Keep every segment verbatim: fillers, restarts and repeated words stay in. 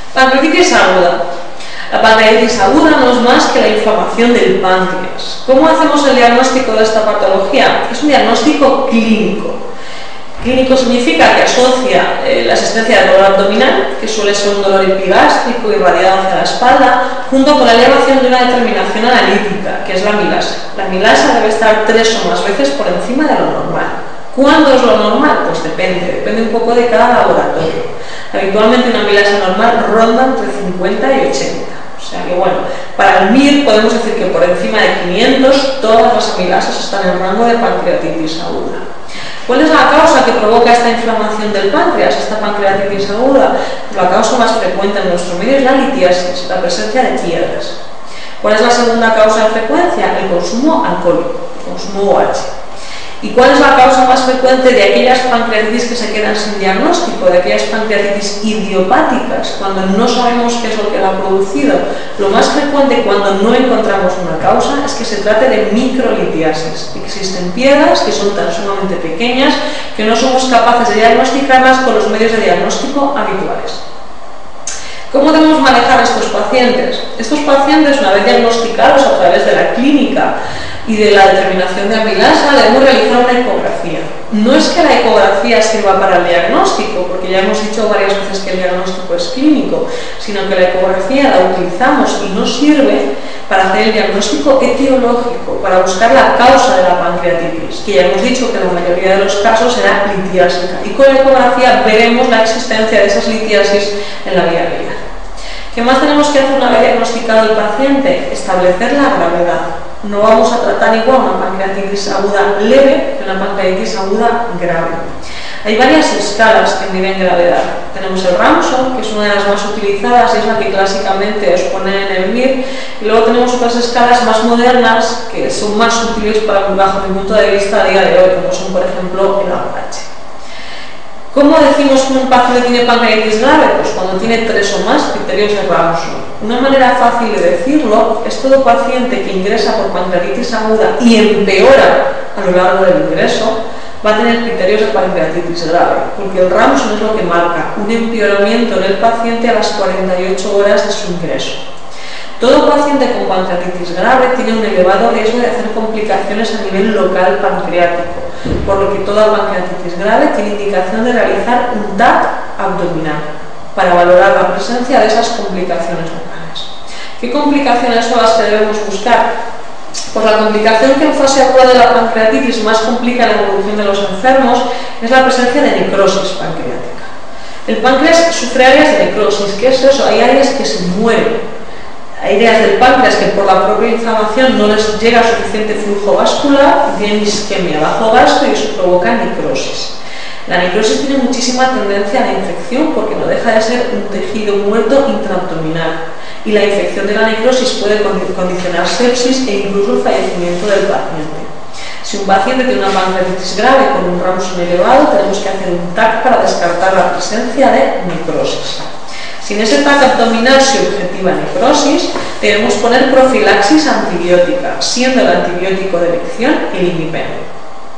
Pancreatitis aguda. La pancreatitis aguda no es más que la inflamación del páncreas. ¿Cómo hacemos el diagnóstico de esta patología? Es un diagnóstico clínico. Clínico significa que asocia eh, la existencia de dolor abdominal, que suele ser un dolor epigástrico irradiado hacia la espalda, junto con la elevación de una determinación analítica, que es la amilasa. La amilasa debe estar tres o más veces por encima de lo normal. ¿Cuándo es lo normal? Pues depende, depende un poco de cada laboratorio. Habitualmente una amilasa normal ronda entre cincuenta y ochenta. O sea que bueno, para el M I R podemos decir que por encima de quinientos todas las amilasas están en rango de pancreatitis aguda. ¿Cuál es la causa que provoca esta inflamación del páncreas, esta pancreatitis aguda? Pues la causa más frecuente en nuestro medio es la litiasis, la presencia de piedras. ¿Cuál es la segunda causa de frecuencia? El consumo alcohólico, el consumo O H. ¿Y cuál es la causa más frecuente de aquellas pancreatitis que se quedan sin diagnóstico, de aquellas pancreatitis idiopáticas, cuando no sabemos qué es lo que la ha producido? Lo más frecuente cuando no encontramos una causa es que se trate de microlitiasis. Existen piedras que son tan sumamente pequeñas que no somos capaces de diagnosticarlas con los medios de diagnóstico habituales. ¿Cómo debemos manejar a estos pacientes? Estos pacientes, una vez diagnosticados a través de la clínica y de la determinación de amilasa, debemos realizar una ecografía. No es que la ecografía sirva para el diagnóstico, porque ya hemos dicho varias veces que el diagnóstico es clínico, sino que la ecografía la utilizamos y nos sirve para hacer el diagnóstico etiológico, para buscar la causa de la pancreatitis, que ya hemos dicho que en la mayoría de los casos será litiásica, y con la ecografía veremos la existencia de esas litiasis en la vía biliar. ¿Qué más tenemos que hacer una vez diagnosticado el paciente? Establecer la gravedad. No vamos a tratar igual una pancreatitis aguda leve que una pancreatitis aguda grave. Hay varias escalas que miden gravedad. Tenemos el Ramshaw, que es una de las más utilizadas y es la que clásicamente os ponen en el M I R, y luego tenemos otras escalas más modernas que son más útiles para, bajo mi punto de vista, a día de hoy, como son por ejemplo el A H. ¿Cómo decimos que un paciente tiene pancreatitis grave? Pues cuando tiene tres o más criterios de Ramshaw. Una manera fácil de decirlo es todo paciente que ingresa por pancreatitis aguda y empeora a lo largo del ingreso va a tener criterios de pancreatitis grave, porque el Ramshaw es lo que marca un empeoramiento en el paciente a las cuarenta y ocho horas de su ingreso. Todo paciente con pancreatitis grave tiene un elevado riesgo de hacer complicaciones a nivel local pancreático, por lo que toda pancreatitis grave tiene indicación de realizar un T A C abdominal para valorar la presencia de esas complicaciones locales. ¿Qué complicaciones son las que debemos buscar? Pues la complicación que en fase aguda de la pancreatitis más complica la evolución de los enfermos es la presencia de necrosis pancreática. El páncreas sufre áreas de necrosis. ¿Qué es eso? Hay áreas que se mueren. Hay áreas del páncreas que por la propia inflamación no les llega suficiente flujo vascular y tienen isquemia bajo gasto y eso provoca necrosis. La necrosis tiene muchísima tendencia a la infección porque no deja de ser un tejido muerto intraabdominal y la infección de la necrosis puede condicionar sepsis e incluso el fallecimiento del paciente. Si un paciente tiene una pancreatitis grave con un Ramshaw elevado, tenemos que hacer un T A C para descartar la presencia de necrosis. Si en ese T A C abdominal se objetiva necrosis, debemos poner profilaxis antibiótica, siendo el antibiótico de elección el imipenem.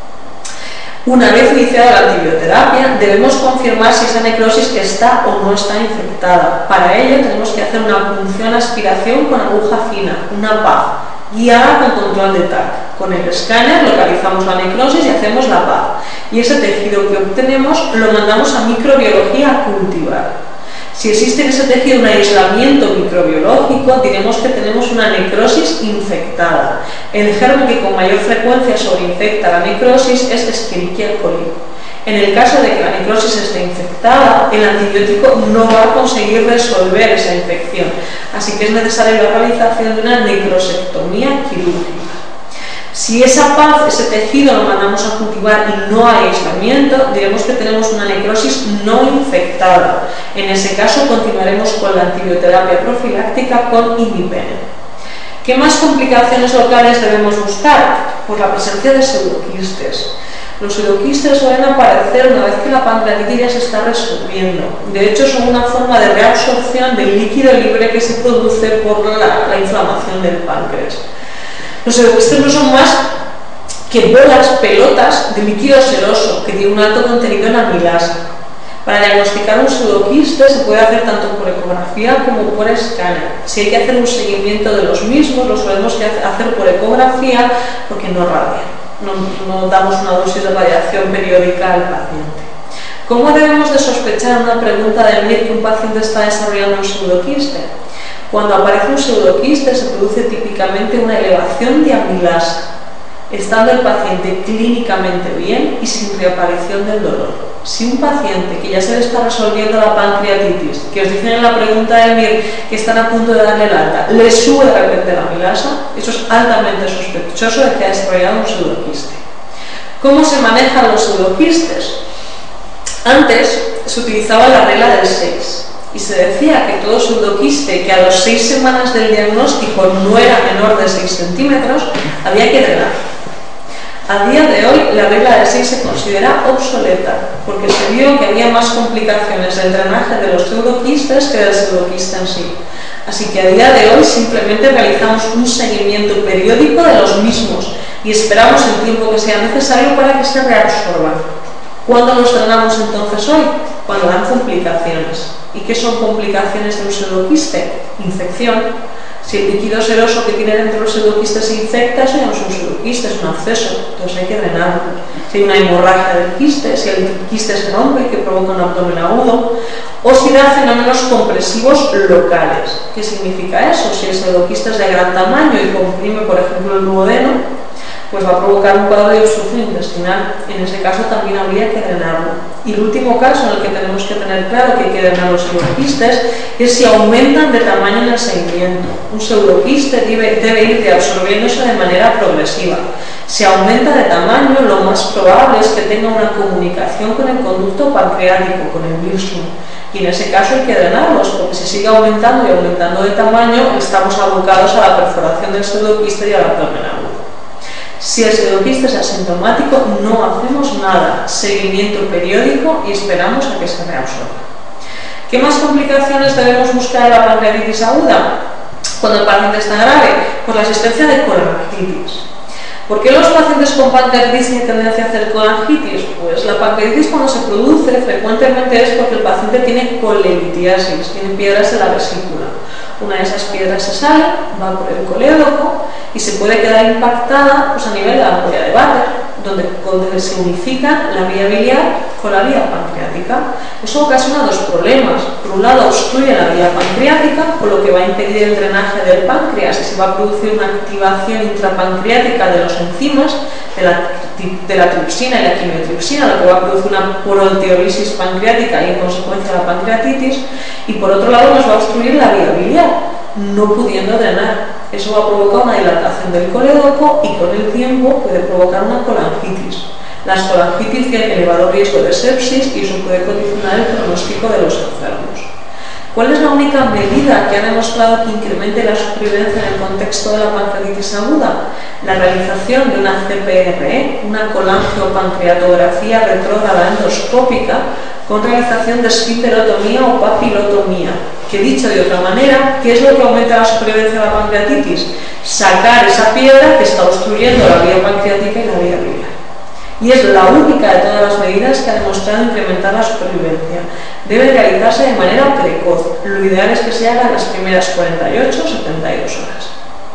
Una vez iniciada la antibioterapia, debemos confirmar si esa necrosis está o no está infectada. Para ello tenemos que hacer una punción aspiración con aguja fina, una P A F, guiada con control de T A C. Con el escáner localizamos la necrosis y hacemos la P A F. Y ese tejido que obtenemos lo mandamos a microbiología a cultivar. Si existe en ese tejido un aislamiento microbiológico, diremos que tenemos una necrosis infectada. El germen que con mayor frecuencia sobreinfecta la necrosis es Escherichia coli. En el caso de que la necrosis esté infectada, el antibiótico no va a conseguir resolver esa infección, así que es necesaria la realización de una necrosectomía quirúrgica. Si esa P A F, ese tejido lo mandamos a cultivar y no hay aislamiento, diremos que tenemos una necrosis no infectada. En ese caso continuaremos con la antibioterapia profiláctica con imipenem. ¿Qué más complicaciones locales debemos buscar? Pues la presencia de pseudoquistes. Los pseudoquistes suelen aparecer una vez que la pancreatitis ya se está resolviendo. De hecho, son una forma de reabsorción del líquido libre que se produce por la, la inflamación del páncreas. Los pseudoquistes no son más que bolas, pelotas de líquido seroso que tiene un alto contenido en amilasa. Para diagnosticar un pseudoquiste se puede hacer tanto por ecografía como por escáner. Si hay que hacer un seguimiento de los mismos, lo solemos hacer por ecografía porque no radia, no, no damos una dosis de radiación periódica al paciente. ¿Cómo debemos de sospechar una pregunta del M I R que un paciente está desarrollando un pseudoquiste? Cuando aparece un pseudoquiste se produce típicamente una elevación de amilasa, estando el paciente clínicamente bien y sin reaparición del dolor. Si un paciente que ya se le está resolviendo la pancreatitis, que os dicen en la pregunta del M I R que están a punto de darle el alta, le sube de repente la amilasa, eso es altamente sospechoso de que ha desarrollado un pseudoquiste. ¿Cómo se manejan los pseudoquistes? Antes se utilizaba la regla del seis y se decía que todo pseudoquiste que a las seis semanas del diagnóstico no era menor de seis centímetros había que drenar. A día de hoy la regla del seis se considera obsoleta porque se vio que había más complicaciones del drenaje de los pseudoquistes que del pseudoquiste en sí. Así que a día de hoy simplemente realizamos un seguimiento periódico de los mismos y esperamos el tiempo que sea necesario para que se reabsorban. ¿Cuándo los drenamos entonces hoy? Cuando dan complicaciones. ¿Y qué son complicaciones de un pseudoquiste? Infección. Si el líquido seroso que tiene dentro los pseudoquistes se infecta, eso ya no es un pseudoquiste, es un absceso, entonces hay que drenarlo. Si hay una hemorragia del quiste, si el quiste se rompe, que provoca un abdomen agudo, o si da fenómenos compresivos locales. ¿Qué significa eso? Si el pseudoquiste es de gran tamaño y comprime, por ejemplo, el duodeno, pues va a provocar un cuadro de obstrucción intestinal. En ese caso también habría que drenarlo. Y el último caso en el que tenemos que tener claro que hay que drenar los pseudoquistes es si aumentan de tamaño en el seguimiento. Un pseudoquiste debe, debe ir reabsorbiéndose de manera progresiva. Si aumenta de tamaño, lo más probable es que tenga una comunicación con el conducto pancreático, con el virus. Y en ese caso hay que drenarlos, porque si sigue aumentando y aumentando de tamaño, estamos abocados a la perforación del pseudoquiste y al abdomen agudo. Si el pseudoquiste es asintomático, no hacemos nada, seguimiento periódico y esperamos a que se reabsorba. ¿Qué más complicaciones debemos buscar en la pancreatitis aguda? Cuando el paciente está grave, pues la existencia de colangitis. ¿Por qué los pacientes con pancreatitis tienen tendencia a hacer colangitis? Pues la pancreatitis cuando se produce frecuentemente es porque el paciente tiene colelitiasis, tiene piedras en la vesícula. Una de esas piedras se sale, va por el colédoco y se puede quedar impactada pues, a nivel de la ampolla de váter, donde, donde se unifica la vía biliar con la vía pancreática. Eso ocasiona dos problemas. Por un lado, obstruye la vía pancreática, por lo que va a impedir el drenaje del páncreas y se va a producir una activación intrapancreática de los enzimas, de la, de la tripsina y la quimiotripsina, lo que va a producir una proteólisis pancreática y en consecuencia la pancreatitis. Y por otro lado, nos va a obstruir la vía biliar, no pudiendo drenar. Eso va a provocar una dilatación del colédoco y con el tiempo puede provocar una colangitis. Las colangitis tienen elevado riesgo de sepsis y eso puede condicionar el pronóstico de los enfermos. ¿Cuál es la única medida que ha demostrado que incremente la supervivencia en el contexto de la pancreatitis aguda? La realización de una C P R E, una colangiopancreatografía retrógrada endoscópica, con realización de esfinterotomía o papilotomía, que dicho de otra manera, ¿qué es lo que aumenta la supervivencia de la pancreatitis? Sacar esa piedra que está obstruyendo la vía pancreática y la vía biliar. Y es la única de todas las medidas que ha demostrado incrementar la supervivencia. Debe realizarse de manera precoz. Lo ideal es que se haga en las primeras cuarenta y ocho a setenta y dos horas.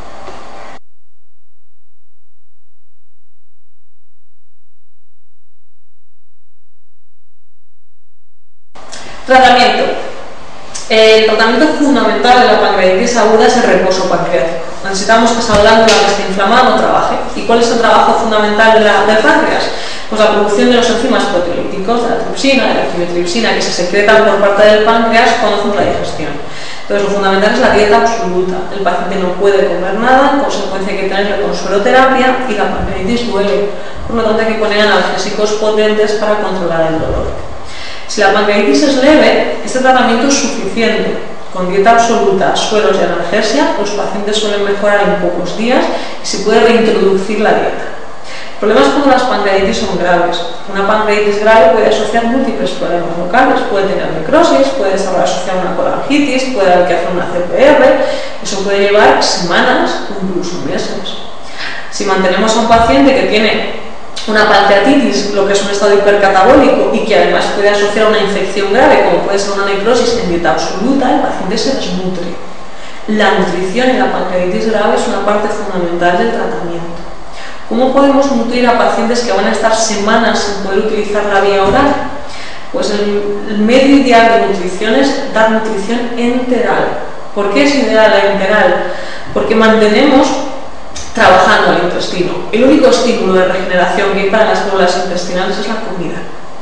Tratamiento. El tratamiento fundamental de la pancreatitis aguda es el reposo pancreático. Necesitamos que esa glándula que esté inflamada no trabaje. ¿Y cuál es el trabajo fundamental de la, del páncreas? Pues la producción de los enzimas proteolíticos, de la tripsina, de la quimiotripsina, que se secretan por parte del páncreas cuando hacemos la digestión. Entonces lo fundamental es la dieta absoluta. El paciente no puede comer nada, en consecuencia hay que tenerle con sueroterapia y la pancreatitis duele. Por lo tanto hay que poner analgésicos potentes para controlar el dolor. Si la pancreatitis es leve, este tratamiento es suficiente. Con dieta absoluta, sueros y analgesia, los pacientes suelen mejorar en pocos días y se puede reintroducir la dieta. Problemas cuando las pancreatitis son graves. Una pancreatitis grave puede asociar múltiples problemas locales, puede tener necrosis, puede estar asociada a una colangitis, puede haber que hacer una C P R, eso puede llevar semanas o incluso meses. Si mantenemos a un paciente que tiene una pancreatitis, lo que es un estado hipercatabólico y que además puede asociar a una infección grave, como puede ser una necrosis en dieta absoluta, el paciente se desnutre. La nutrición en la pancreatitis grave es una parte fundamental del tratamiento. ¿Cómo podemos nutrir a pacientes que van a estar semanas sin poder utilizar la vía oral? Pues el, el medio ideal de nutrición es dar nutrición enteral. ¿Por qué es ideal la enteral? Porque mantenemos trabajando al intestino. El único estímulo de regeneración que hay para las células intestinales es la comida.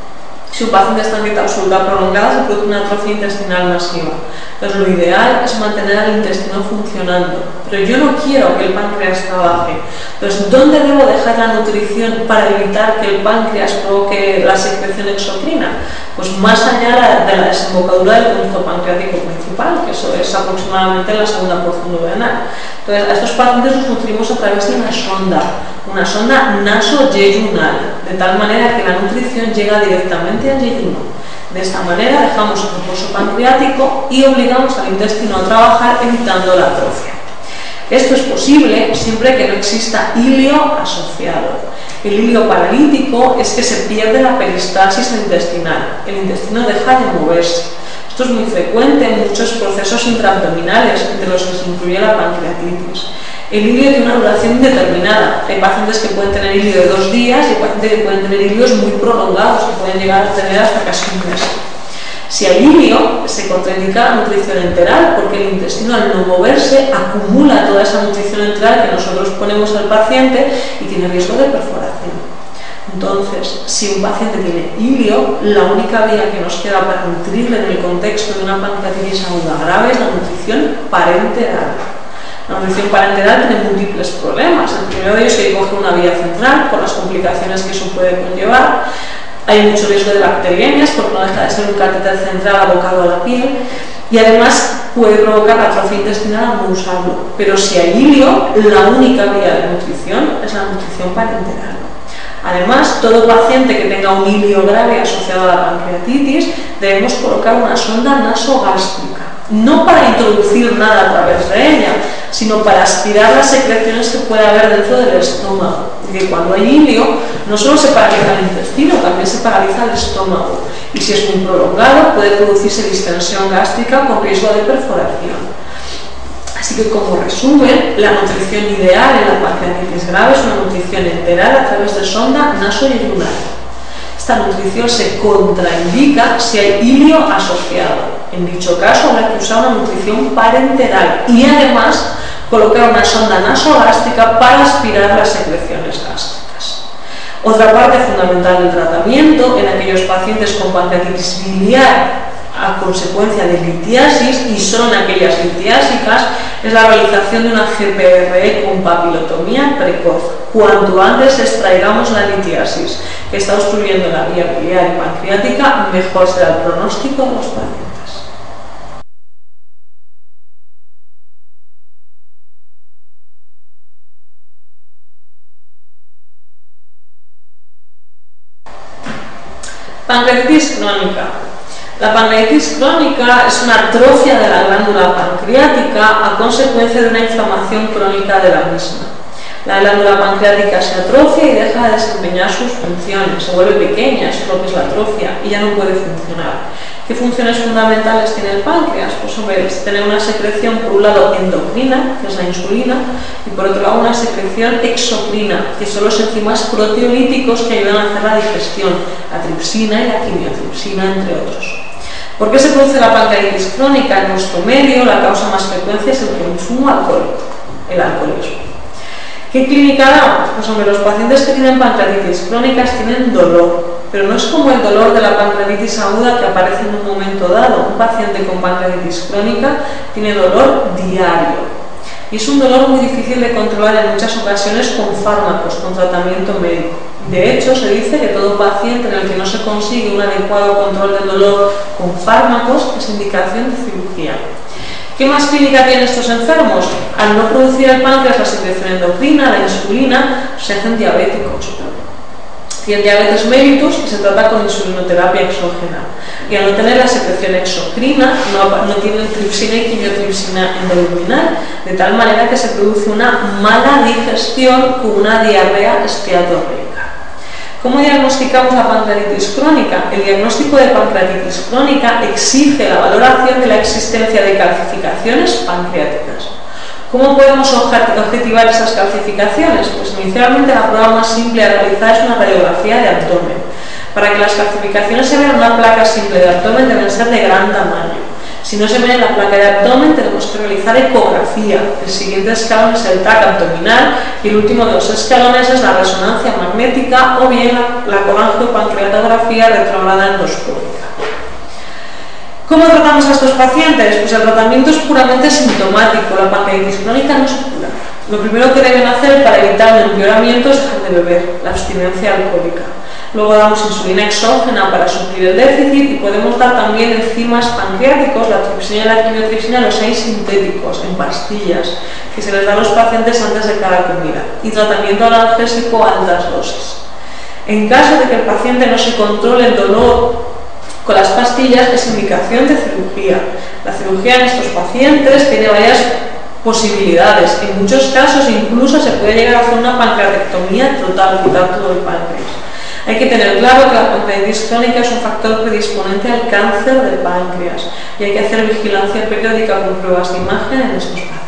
Si un paciente está en dieta absoluta prolongada, se produce una atrofia intestinal masiva. Entonces, lo ideal es mantener al intestino funcionando. Pero yo no quiero que el páncreas trabaje. Entonces, ¿dónde debo dejar la nutrición para evitar que el páncreas provoque la secreción exocrina? Pues más allá de la desembocadura del conducto pancreático principal, que eso es aproximadamente la segunda porción duodenal. Entonces, a estos pacientes los nutrimos a través de una sonda, una sonda nasoyeyunal, de tal manera que la nutrición llega directamente al yeyuno. De esta manera dejamos el reposo pancreático y obligamos al intestino a trabajar evitando la atrofia. Esto es posible siempre que no exista ilio asociado. El ilio paralítico es que se pierde la peristalsis intestinal, el intestino deja de moverse. Esto es muy frecuente en muchos procesos intraabdominales, entre los que se incluye la pancreatitis. El ilio tiene una duración indeterminada. Hay pacientes que pueden tener ilio de dos días y hay pacientes que pueden tener ilios muy prolongados, que pueden llegar a tener hasta casi un mes. Si hay ilio, se contraindica la nutrición enteral, porque el intestino, al no moverse, acumula toda esa nutrición enteral que nosotros ponemos al paciente y tiene riesgo de perforación. Entonces, si un paciente tiene ilio, la única vía que nos queda para nutrirle en el contexto de una pancreatitis aguda grave es la nutrición parenteral. La nutrición parenteral tiene múltiples problemas. El primero de ellos es que coge una vía central, por las complicaciones que eso puede conllevar. Hay mucho riesgo de bacteriemias, porque no deja de ser un catéter central abocado a la piel, y además puede provocar atrofia intestinal al no usarlo. Pero si hay ilio, la única vía de nutrición es la nutrición parenteral. Además, todo paciente que tenga un ilio grave asociado a la pancreatitis, debemos colocar una sonda nasogástrica, no para introducir nada a través de ella, sino para aspirar las secreciones que puede haber dentro del estómago. Porque cuando hay ilio, no solo se paraliza el intestino, también se paraliza el estómago. Y si es muy prolongado, puede producirse distensión gástrica con riesgo de perforación. Así que, como resumen, la nutrición ideal en la pancreatitis grave es una nutrición enteral a través de sonda nasoyeyunal. Esta nutrición se contraindica si hay ilio asociado. En dicho caso, habrá que usar una nutrición parenteral y además colocar una sonda nasogástrica para aspirar las secreciones gástricas. Otra parte fundamental del tratamiento en aquellos pacientes con pancreatitis biliar a consecuencia de litiasis, y son aquellas litiásicas, es la realización de una G P R E con papilotomía precoz. Cuanto antes extraigamos la litiasis que está obstruyendo la vía biliar y pancreática, mejor será el pronóstico de los pacientes. Pancreatitis crónica. La pancreatitis crónica es una atrofia de la glándula pancreática a consecuencia de una inflamación crónica de la misma. La glándula pancreática se atrofia y deja de desempeñar sus funciones, se vuelve pequeña, eso es lo que es la atrofia, y ya no puede funcionar. ¿Qué funciones fundamentales tiene el páncreas? Pues hombre, es tener una secreción, por un lado, endocrina, que es la insulina, y por otro lado, una secreción exocrina, que son los enzimas proteolíticos que ayudan a hacer la digestión, la tripsina y la quimiotripsina, entre otros. ¿Por qué se produce la pancreatitis crónica? En nuestro medio, la causa más frecuente es el consumo alcohólico, el alcoholismo. ¿Qué clínica da? Pues hombre, los pacientes que tienen pancreatitis crónicas tienen dolor, pero no es como el dolor de la pancreatitis aguda que aparece en un momento dado. Un paciente con pancreatitis crónica tiene dolor diario y es un dolor muy difícil de controlar en muchas ocasiones con fármacos, con tratamiento médico. De hecho, se dice que todo paciente en el que no se consigue un adecuado control del dolor con fármacos es indicación de cirugía. ¿Qué más clínica tienen estos enfermos? Al no producir el páncreas la secreción endocrina, la insulina, se hacen diabéticos. Tienen diabetes mellitus y se trata con insulinoterapia exógena. Y al no tener la secreción exocrina, no, no tienen tripsina y quimiotripsina endoluminal, de tal manera que se produce una mala digestión con una diarrea esteatogénica. ¿Cómo diagnosticamos la pancreatitis crónica? El diagnóstico de pancreatitis crónica exige la valoración de la existencia de calcificaciones pancreáticas. ¿Cómo podemos objetivar esas calcificaciones? Pues inicialmente la prueba más simple a realizar es una radiografía de abdomen. Para que las calcificaciones se vean en una placa simple de abdomen deben ser de gran tamaño. Si no se ve en la placa de abdomen, tenemos que realizar ecografía. El siguiente escalón es el T A C abdominal y el último de los escalones es la resonancia magnética o bien la, la colangiopancreatografía retrograda endoscópica. ¿Cómo tratamos a estos pacientes? Pues el tratamiento es puramente sintomático. La pancreatitis crónica no se cura. Lo primero que deben hacer para evitar el empeoramiento es dejar de beber, la abstinencia alcohólica. Luego damos insulina exógena para suplir el déficit y podemos dar también enzimas pancreáticos, la tripsina y la quimiotripsina, los hay sintéticos, en pastillas, que se les da a los pacientes antes de cada comida. Y tratamiento analgésico a altas dosis. En caso de que el paciente no se controle el dolor con las pastillas, es indicación de cirugía. La cirugía en estos pacientes tiene varias posibilidades. En muchos casos incluso se puede llegar a hacer una pancreatectomía total, quitar todo el páncreas. Hay que tener claro que la pancreatitis crónica es un factor predisponente al cáncer del páncreas y hay que hacer vigilancia periódica con pruebas de imagen en estos pacientes.